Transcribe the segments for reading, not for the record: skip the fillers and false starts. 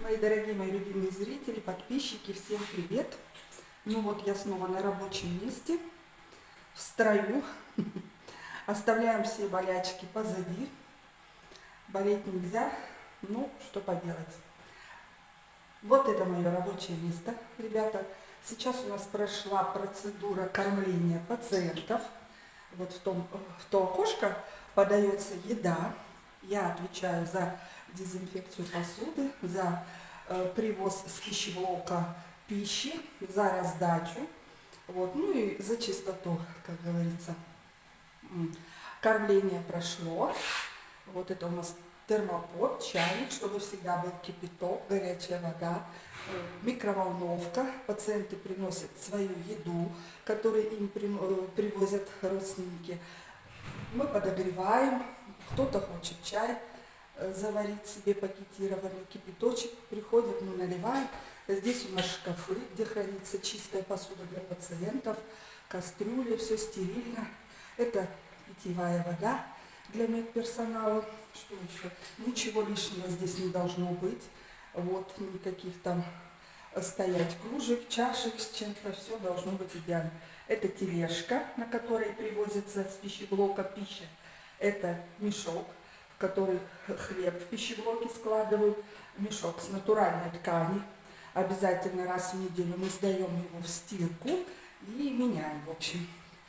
Мои дорогие, мои любимые зрители, подписчики, всем привет! Ну вот я снова на рабочем месте, в строю. Оставляем все болячки позади. Болеть нельзя, ну что поделать. Вот это мое рабочее место, ребята. Сейчас у нас прошла процедура кормления пациентов. Вот в то окошко подается еда. Я отвечаю за дезинфекцию посуды, за привоз с пищеблока пищи, за раздачу, вот, ну и за чистоту, как говорится. Кормление прошло. Вот это у нас термопод, чайник, чтобы всегда был кипяток, горячая вода, микроволновка. Пациенты приносят свою еду, которую им привозят родственники. Мы подогреваем, кто-то хочет чай заварить себе пакетированный, кипяточек приходит, мы наливаем. Здесь у нас шкафы, где хранится чистая посуда для пациентов, кастрюли, все стерильно. Это питьевая вода для медперсонала. Что еще? Ничего лишнего здесь не должно быть. Вот, никаких там стоять кружек, чашек с чем-то, все должно быть идеально. Это тележка, на которой привозится с пищеблока пища. Это мешок, в который хлеб в пищеблоке складывают. Мешок с натуральной ткани. Обязательно раз в неделю мы сдаем его в стирку и меняем, в общем.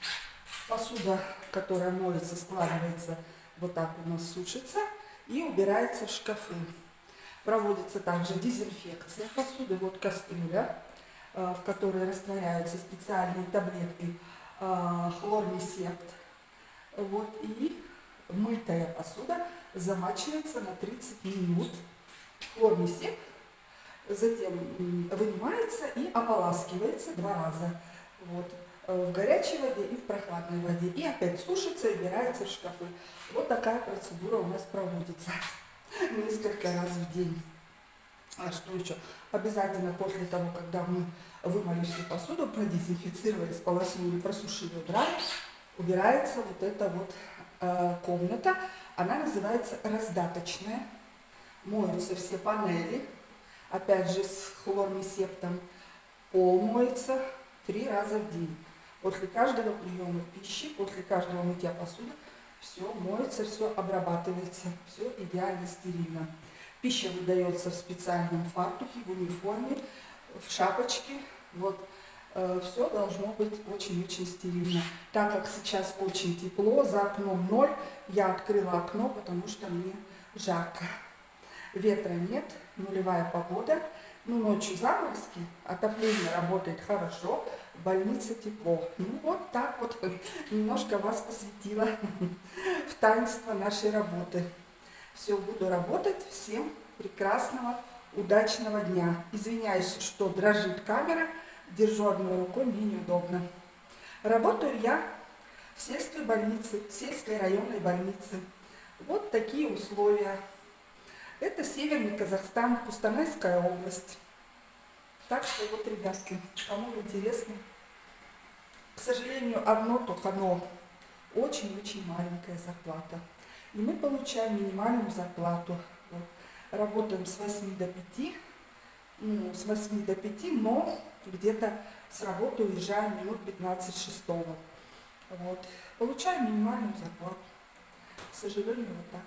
Посуда, которая моется, складывается, вот так у нас сушится и убирается в шкафы. Проводится также дезинфекция посуды. Вот кастрюля, в которой растворяются специальные таблетки хлормисепт. Вот, и мытая посуда замачивается на 30 минут. Хлормисепт затем вынимается и ополаскивается 2 раза. Вот, в горячей воде и в прохладной воде. И опять сушится и убирается в шкафы. Вот такая процедура у нас проводится несколько раз в день. А что еще? Обязательно после того, когда мы вымыли всю посуду, продезинфицировали, сполоснули, просушили, убрали, убирается вот эта вот комната. Она называется раздаточная. Моются все панели. Опять же с хлормисептом. Пол моется 3 раза в день. После каждого приема пищи, после каждого мытья посуды, все моется, все обрабатывается, все идеально стерильно. Пища выдается в специальном фартухе, в униформе, в шапочке. Вот, все должно быть очень-очень стерильно. Так как сейчас очень тепло, за окном 0, я открыла окно, потому что мне жарко. Ветра нет, нулевая погода. Ну, ночью заморозки, отопление работает хорошо, в больнице тепло. Ну, вот так вот немножко вас посвятила в таинство нашей работы. Все, буду работать. Всем прекрасного, удачного дня. Извиняюсь, что дрожит камера, держу одной рукой, мне неудобно. Работаю я в сельской больнице, сельской районной больнице. Вот такие условия. Это Северный Казахстан, Кустанайская область. Так что вот, ребятки, кому интересно. К сожалению, одно только но. Очень-очень маленькая зарплата. И мы получаем минимальную зарплату. Вот. Работаем с 8 до 5. Ну, с 8 до 5, но где-то с работы уезжаем минут 15 6. Вот. Получаем минимальную зарплату. К сожалению, вот так.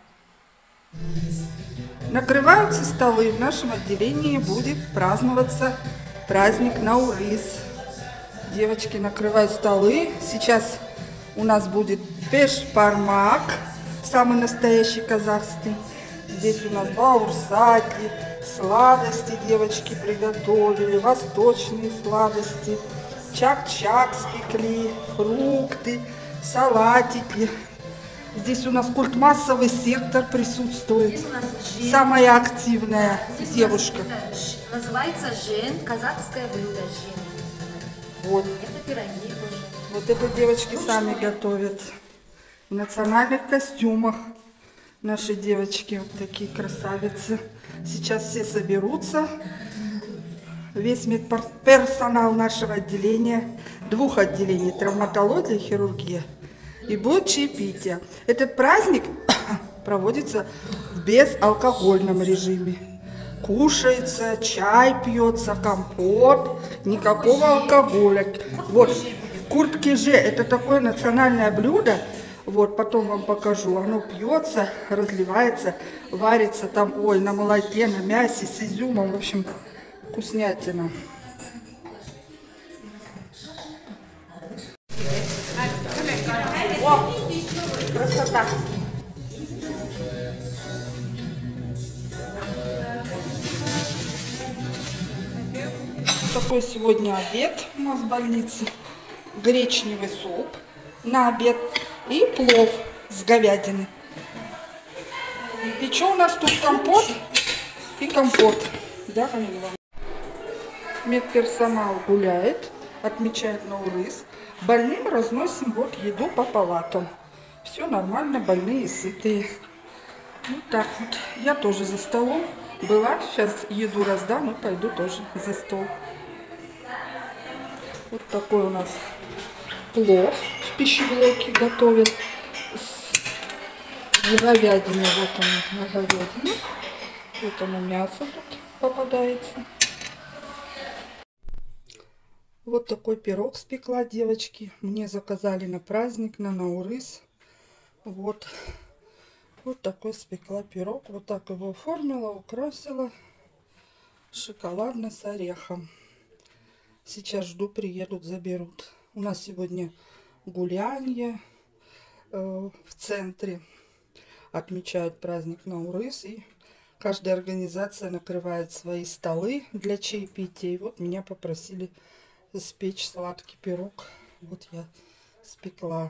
Накрываются столы. В нашем отделении будет праздноваться праздник Наурыз. Девочки накрывают столы. Сейчас у нас будет бешбармак, самый настоящий казахский. Здесь у нас бауырсаки, сладости девочки приготовили, восточные сладости, чак-чак спекли, фрукты, салатики. Здесь у нас культмассовый сектор присутствует. Самая активная девушка. Называется жен, казахское блюдо жен. Вот. Это пироги тоже. Вот это девочки сами готовят. В национальных костюмах наши девочки, вот такие красавицы. Сейчас все соберутся. Весь медперсонал нашего отделения, 2 отделений, травматология и хирургия. И будет чаепитие. Этот праздник проводится в безалкогольном режиме. кушается, чай пьется, компот, никакого алкоголя. Вот, куртки же это такое национальное блюдо. Вот, потом вам покажу. Оно пьется, разливается, варится там, ой, на молоке, на мясе, с изюмом. В общем, вкуснятина. О, красота! Такой сегодня обед у нас в больнице. Гречневый суп на обед и плов с говядиной. И что у нас тут? Компот и компот. Да, Камила? Медперсонал гуляет, отмечает Наурыз. Больным разносим вот еду по палатам. Все нормально, больные сытые. Вот так вот. Я тоже за столом была. Сейчас еду раздам и пойду тоже за стол. Вот такой у нас плов в пищеблоке готовят. С говядиной. Вот оно на говядине. Вот оно мясо тут попадается. Вот такой пирог спекла девочки. Мне заказали на праздник, на Наурыз. Вот. Вот такой спекла пирог. Вот так его оформила, украсила. Шоколадно с орехом. Сейчас жду, приедут, заберут. У нас сегодня гулянье в центре. Отмечают праздник Наурыз. И каждая организация накрывает свои столы для чаепития. И вот меня попросили спечь сладкий пирог. Вот я спекла.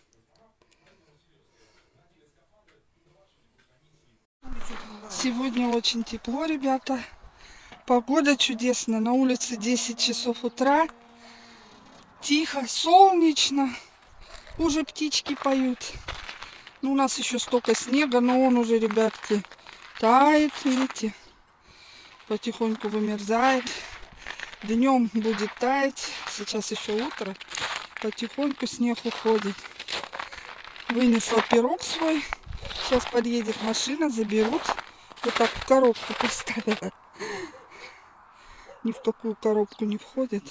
Сегодня очень тепло, ребята. Погода чудесная. На улице 10 часов утра. Тихо, солнечно. Уже птички поют. Ну, у нас еще столько снега, но он уже, ребятки, тает, видите. Потихоньку вымерзает. Днем будет таять. Сейчас еще утро. Потихоньку снег уходит. Вынесла пирог свой. Сейчас подъедет машина, заберут. Вот так в коробку поставила. Ни в какую коробку не входит.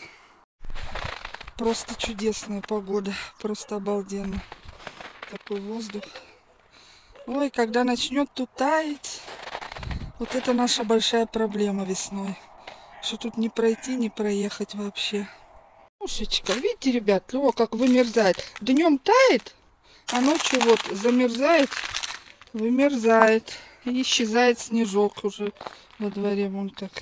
Просто чудесная погода. Просто обалденно. Такой воздух. Ой, когда начнет тут таять. Вот это наша большая проблема весной. Что тут не пройти, не проехать вообще. Мушечка, видите, ребят, о, как вымерзает. Днем тает, а ночью вот замерзает, вымерзает. И исчезает снежок уже во дворе. Вон как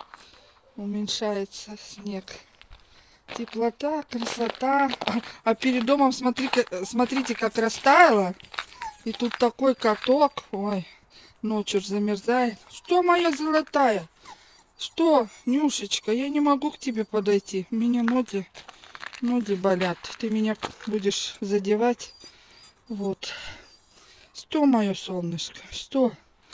уменьшается снег. Теплота, красота. А перед домом, смотрите, как растаяло. И тут такой каток. Ой, ночью ж замерзает. Что, моя золотая? Что, Нюшечка, я не могу к тебе подойти. У меня ноги болят. Ты меня будешь задевать. Вот. Что, мое солнышко? Что?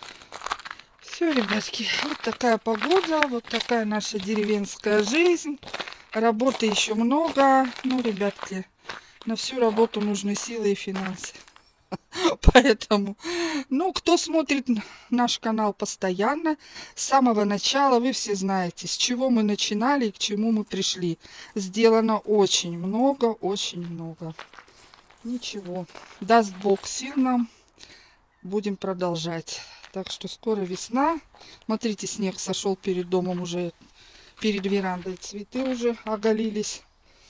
Все, ребятки, вот такая погода, вот такая наша деревенская жизнь. Работы еще много. Ну, ребятки, на всю работу нужны силы и финансы. Поэтому, ну, кто смотрит наш канал постоянно, с самого начала, вы все знаете, с чего мы начинали и к чему мы пришли. Сделано очень много, очень много. Ничего. Даст Бог сил нам, будем продолжать. Так что скоро весна. Смотрите, снег сошел перед домом уже, перед верандой цветы уже оголились.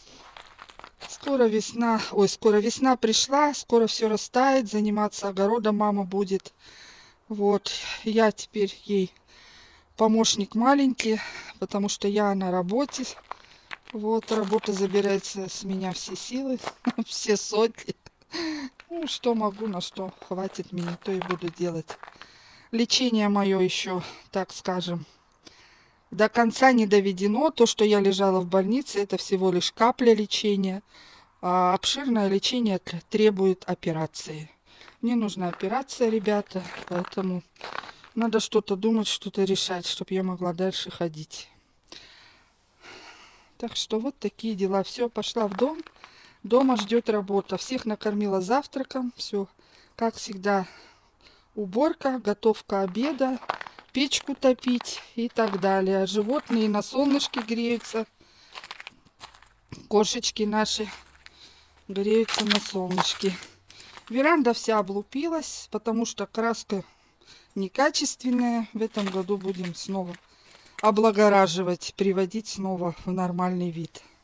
Скоро весна, ой, скоро весна пришла, скоро все растает, заниматься огородом мама будет. Вот, я теперь ей помощник маленький, потому что я на работе. Вот, работа забирается с меня все силы, все соки. Ну, что могу, на что хватит меня, то и буду делать. Лечение мое еще, так скажем, до конца не доведено. То, что я лежала в больнице, это всего лишь капля лечения. А обширное лечение требует операции. Мне нужна операция, ребята, поэтому надо что-то думать, что-то решать, чтобы я могла дальше ходить. Так что вот такие дела. Все, пошла в дом. Дома ждет работа. Всех накормила завтраком. Все, как всегда, уборка, готовка обеда. печку топить и так далее. Животные на солнышке греются. Кошечки наши греются на солнышке. Веранда вся облупилась, потому что краска некачественная. В этом году будем снова облагораживать, приводить снова в нормальный вид.